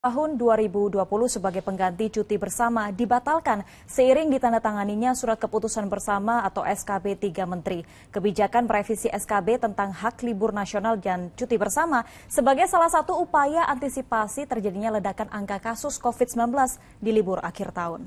Tahun 2020 sebagai pengganti cuti bersama dibatalkan seiring ditandatanganinya surat keputusan bersama atau SKB 3 Menteri. Kebijakan revisi SKB tentang hak libur nasional dan cuti bersama sebagai salah satu upaya antisipasi terjadinya ledakan angka kasus COVID-19 di libur akhir tahun.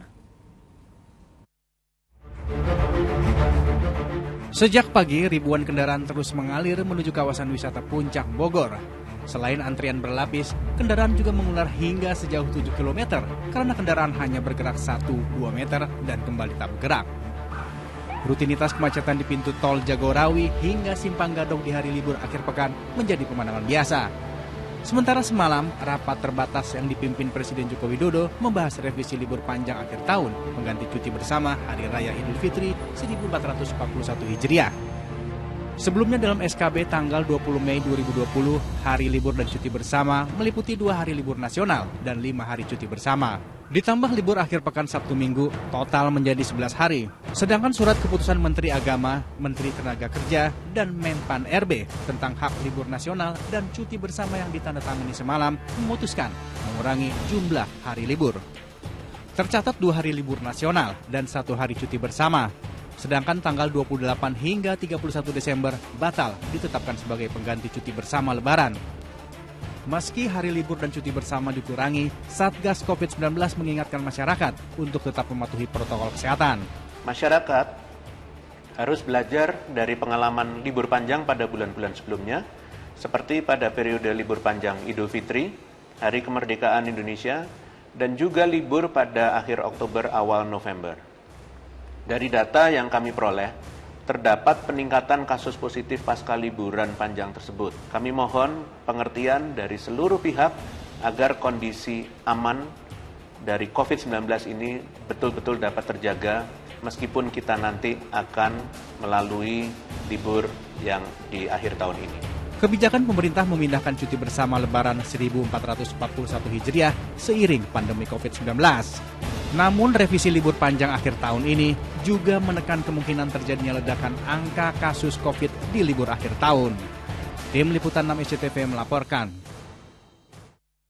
Sejak pagi, ribuan kendaraan terus mengalir menuju kawasan wisata Puncak Bogor. Selain antrian berlapis, kendaraan juga mengular hingga sejauh 7 km karena kendaraan hanya bergerak 1-2 meter dan kembali tak bergerak. Rutinitas kemacetan di pintu tol Jagorawi hingga Simpang Gadok di hari libur akhir pekan menjadi pemandangan biasa. Sementara semalam, rapat terbatas yang dipimpin Presiden Joko Widodo membahas revisi libur panjang akhir tahun mengganti cuti bersama Hari Raya Idul Fitri 1441 Hijriah. Sebelumnya dalam SKB tanggal 20 Mei 2020, hari libur dan cuti bersama meliputi 2 hari libur nasional dan 5 hari cuti bersama. Ditambah libur akhir pekan Sabtu Minggu, total menjadi 11 hari. Sedangkan surat keputusan Menteri Agama, Menteri Tenaga Kerja, dan Menpan RB tentang hak libur nasional dan cuti bersama yang ditandatangani semalam memutuskan mengurangi jumlah hari libur. Tercatat 2 hari libur nasional dan 1 hari cuti bersama. Sedangkan tanggal 28 hingga 31 Desember batal ditetapkan sebagai pengganti cuti bersama Lebaran. Meski hari libur dan cuti bersama dikurangi, Satgas COVID-19 mengingatkan masyarakat untuk tetap mematuhi protokol kesehatan. Masyarakat harus belajar dari pengalaman libur panjang pada bulan-bulan sebelumnya, seperti pada periode libur panjang Idul Fitri, Hari Kemerdekaan Indonesia, dan juga libur pada akhir Oktober awal November. Dari data yang kami peroleh, terdapat peningkatan kasus positif pasca liburan panjang tersebut. Kami mohon pengertian dari seluruh pihak agar kondisi aman dari COVID-19 ini betul-betul dapat terjaga meskipun kita nanti akan melalui libur yang di akhir tahun ini. Kebijakan pemerintah memindahkan cuti bersama Lebaran 1441 Hijriah seiring pandemi COVID-19. Namun revisi libur panjang akhir tahun ini juga menekan kemungkinan terjadinya ledakan angka kasus COVID di libur akhir tahun. Tim Liputan 6 SCTV melaporkan.